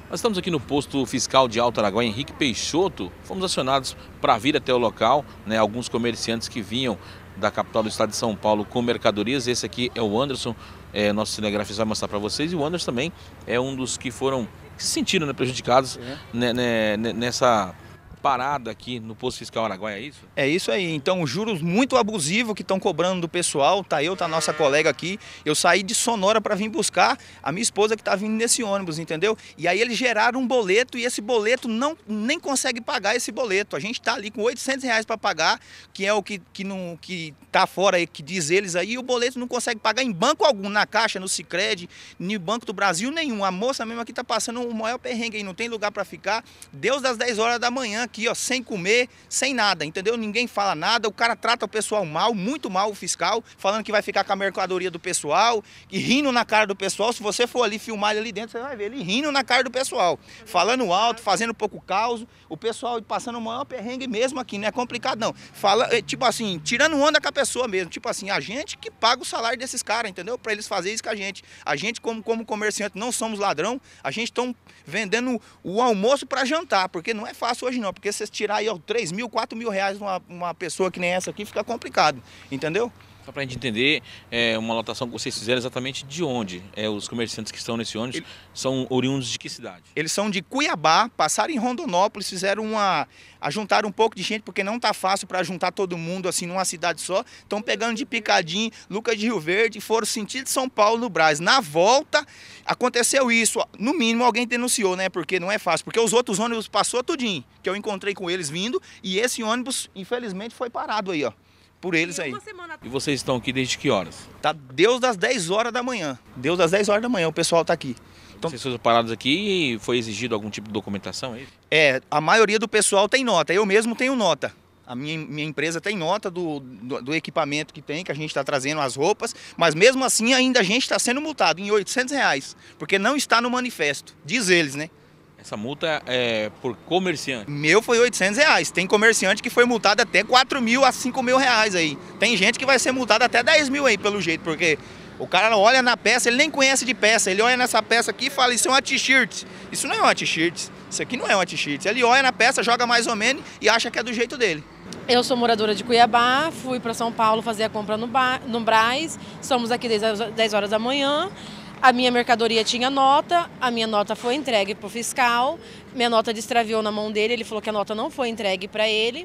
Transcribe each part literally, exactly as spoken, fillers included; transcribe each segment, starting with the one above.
Nós estamos aqui no posto fiscal de Alto Araguaia, Henrique Peixoto. Fomos acionados para vir até o local, né, alguns comerciantes que vinham da capital do estado de São Paulo com mercadorias. Esse aqui é o Anderson, é, nosso cinegrafista vai mostrar para vocês. E o Anderson também é um dos que foram, que se sentiram, né, prejudicados é. né, né, nessa parada aqui no posto fiscal Araguaia, é isso? É isso aí, então juros muito abusivos que estão cobrando do pessoal, tá eu, tá a nossa colega aqui, eu saí de Sonora para vir buscar a minha esposa que tá vindo nesse ônibus, entendeu? E aí eles geraram um boleto e esse boleto não, nem consegue pagar esse boleto, a gente tá ali com oitocentos reais para pagar, que é o que, que, não, que tá fora aí, que diz eles aí, e o boleto não consegue pagar em banco algum, na Caixa, no Sicredi, no Banco do Brasil nenhum, a moça mesmo aqui tá passando o maior perrengue aí, não tem lugar para ficar, Deus das dez horas da manhã, aqui, ó, sem comer, sem nada, entendeu? Ninguém fala nada, o cara trata o pessoal mal, muito mal o fiscal, falando que vai ficar com a mercadoria do pessoal, e rindo na cara do pessoal. Se você for ali filmar ele ali dentro, você vai ver ele rindo na cara do pessoal, falando alto, fazendo pouco caos, o pessoal passando o maior perrengue mesmo aqui, não é complicado não. Fala, tipo assim, tirando onda com a pessoa mesmo, tipo assim, a gente que paga o salário desses caras, entendeu? Para eles fazerem isso com a gente. A gente como, como comerciante não somos ladrão, a gente estão vendendo o almoço para jantar, porque não é fácil hoje não, porque vocês tirar aí ó, três mil, quatro mil reais de uma, uma pessoa que nem essa aqui, fica complicado, entendeu? Só para a gente entender, é, uma lotação que vocês fizeram exatamente de onde? É, os comerciantes que estão nesse ônibus Ele... são oriundos de que cidade? Eles são de Cuiabá, passaram em Rondonópolis, fizeram uma... ajuntaram um pouco de gente, porque não tá fácil para juntar todo mundo assim numa cidade só. Estão pegando de Picadinho, Lucas de Rio Verde, e foram sentido de São Paulo no Brás. Na volta, aconteceu isso. No mínimo, alguém denunciou, né? Porque não é fácil. Porque os outros ônibus passou tudinho, que eu encontrei com eles vindo, e esse ônibus, infelizmente, foi parado aí, ó. Por eles aí. E vocês estão aqui desde que horas? Tá Deus das dez horas da manhã. Deus das dez horas da manhã, o pessoal tá aqui. Então, vocês foram parados aqui e foi exigido algum tipo de documentação, é isso? É, a maioria do pessoal tem nota, eu mesmo tenho nota. A minha, minha empresa tem nota do, do, do equipamento que tem, que a gente está trazendo as roupas, mas mesmo assim ainda a gente está sendo multado em oitocentos reais, porque não está no manifesto, diz eles, né? Essa multa é por comerciante? Meu foi oitocentos reais. Tem comerciante que foi multado até quatro mil a cinco mil reais aí. Tem gente que vai ser multado até dez mil aí, pelo jeito, porque o cara olha na peça, ele nem conhece de peça. Ele olha nessa peça aqui e fala, isso é uma t-shirt. Isso não é uma t-shirt. Isso aqui não é uma t-shirt. Ele olha na peça, joga mais ou menos e acha que é do jeito dele. Eu sou moradora de Cuiabá, fui para São Paulo fazer a compra no, bar, no Brás. Estamos aqui desde as dez horas da manhã. A minha mercadoria tinha nota, a minha nota foi entregue para o fiscal, minha nota destraviou na mão dele, ele falou que a nota não foi entregue para ele,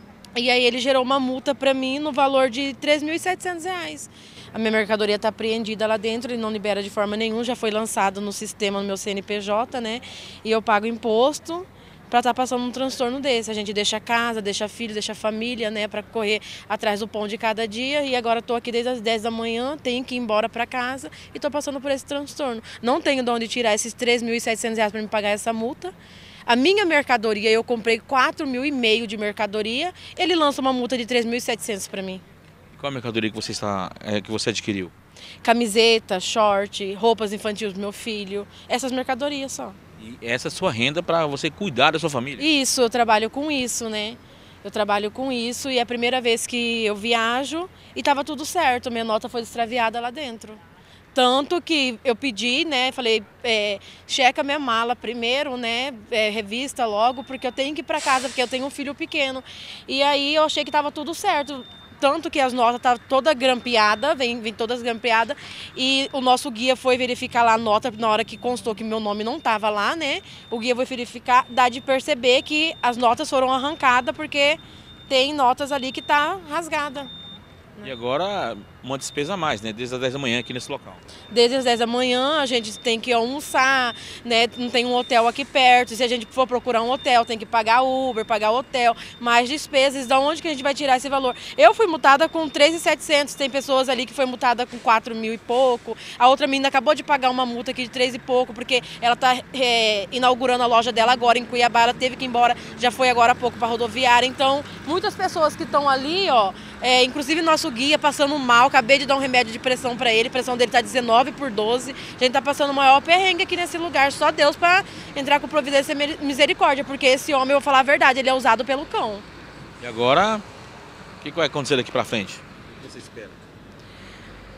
e aí ele gerou uma multa para mim no valor de três mil e setecentos reais. A minha mercadoria está apreendida lá dentro, ele não libera de forma nenhuma, já foi lançado no sistema no meu C N P J, né? E eu pago imposto para estar passando um transtorno desse. A gente deixa a casa, deixa filho, deixa a família, né, para correr atrás do pão de cada dia. E agora estou aqui desde as dez da manhã, tenho que ir embora para casa e estou passando por esse transtorno. Não tenho de onde tirar esses três mil e setecentos reais para me pagar essa multa. A minha mercadoria, eu comprei quatro mil e meio de mercadoria, ele lança uma multa de três mil e setecentos para mim. Qual a mercadoria que você, está, é, que você adquiriu? Camiseta, short, roupas infantis do meu filho, essas mercadorias só. E essa é a sua renda para você cuidar da sua família? Isso, eu trabalho com isso, né? Eu trabalho com isso e é a primeira vez que eu viajo e estava tudo certo, minha nota foi extraviada lá dentro. Tanto que eu pedi, né, falei, é, checa minha mala primeiro, né, é, revista logo, porque eu tenho que ir para casa, porque eu tenho um filho pequeno. E aí eu achei que estava tudo certo. Tanto que as notas estavam toda grampeada, vem, vem todas grampeadas, e o nosso guia foi verificar lá a nota, na hora que constou que meu nome não estava lá, né? O guia foi verificar, dá de perceber que as notas foram arrancadas, porque tem notas ali que tá rasgada. E agora uma despesa a mais, né? Desde as dez da manhã aqui nesse local. Desde as dez da manhã a gente tem que almoçar, né? Não tem um hotel aqui perto. Se a gente for procurar um hotel, tem que pagar Uber, pagar hotel, mais despesas. Da onde que a gente vai tirar esse valor? Eu fui multada com três mil e setecentos, tem pessoas ali que foi multada com quatro mil e pouco. A outra menina acabou de pagar uma multa aqui de três e pouco, porque ela está é, inaugurando a loja dela agora em Cuiabá. Ela teve que ir embora, já foi agora há pouco para a rodoviária. Então, muitas pessoas que estão ali, ó, é, inclusive nosso guia passando mal. Acabei de dar um remédio de pressão para ele, a pressão dele está dezenove por doze. A gente está passando o maior perrengue aqui nesse lugar, só Deus para entrar com providência e misericórdia, porque esse homem, eu vou falar a verdade, ele é usado pelo cão. E agora, o que vai acontecer daqui para frente? O que você espera?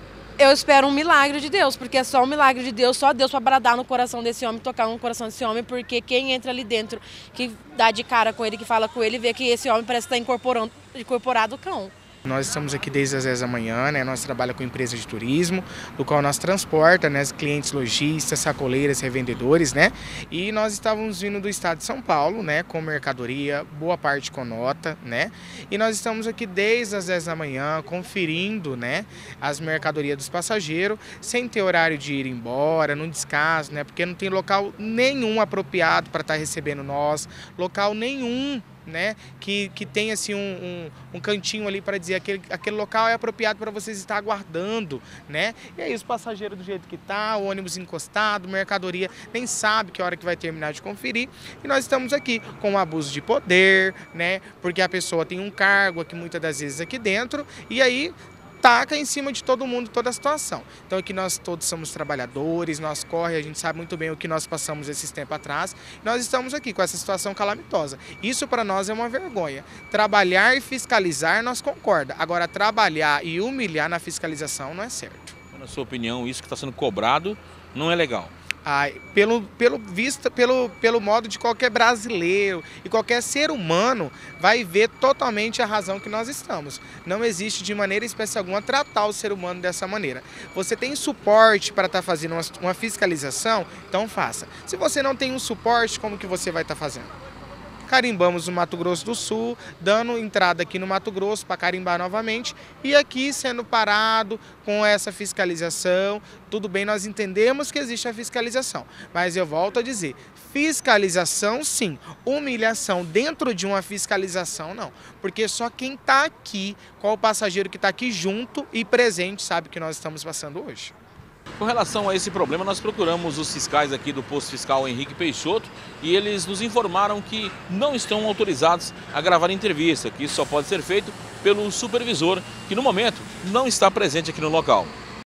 eu espero um milagre de Deus, porque é só um milagre de Deus, só Deus para bradar no coração desse homem, tocar no coração desse homem, porque quem entra ali dentro, que dá de cara com ele, que fala com ele, vê que esse homem parece estar incorporando, incorporado cão. Nós estamos aqui desde as dez da manhã, né? Nós trabalhamos com empresa de turismo, do qual nós transporta, né, clientes lojistas, sacoleiras, revendedores, né? E nós estávamos vindo do estado de São Paulo, né, com mercadoria, boa parte com nota, né? E nós estamos aqui desde as dez da manhã conferindo, né, as mercadorias dos passageiros, sem ter horário de ir embora, num descaso, né? Porque não tem local nenhum apropriado para estar recebendo nós, local nenhum, né, que, que tem assim um, um, um cantinho ali para dizer aquele, aquele local é apropriado para vocês estar aguardando, né? E aí os passageiros do jeito que tá, o ônibus encostado, mercadoria, nem sabe que hora que vai terminar de conferir. E nós estamos aqui com o abuso de poder, né? Porque a pessoa tem um cargo aqui muitas das vezes aqui dentro e aí taca em cima de todo mundo, toda a situação. Então aqui nós todos somos trabalhadores, nós corre, a gente sabe muito bem o que nós passamos esses tempos atrás. Nós estamos aqui com essa situação calamitosa. Isso para nós é uma vergonha. Trabalhar e fiscalizar nós concorda. Agora trabalhar e humilhar na fiscalização não é certo. Na sua opinião, isso que está sendo cobrado não é legal? Ah, pelo, pelo, vista, pelo, pelo modo de qualquer brasileiro e qualquer ser humano vai ver totalmente a razão que nós estamos. Não existe de maneira espécie alguma tratar o ser humano dessa maneira. Você tem suporte para estar fazendo uma, uma fiscalização, então faça. Se você não tem um suporte, como que você vai estar fazendo? Carimbamos no Mato Grosso do Sul, dando entrada aqui no Mato Grosso para carimbar novamente e aqui sendo parado com essa fiscalização. Tudo bem, nós entendemos que existe a fiscalização, mas eu volto a dizer, fiscalização sim, humilhação dentro de uma fiscalização não, porque só quem está aqui, qual o passageiro que está aqui junto e presente sabe o que nós estamos passando hoje. Com relação a esse problema, nós procuramos os fiscais aqui do posto fiscal Henrique Peixoto e eles nos informaram que não estão autorizados a gravar entrevista, que isso só pode ser feito pelo supervisor, que no momento não está presente aqui no local.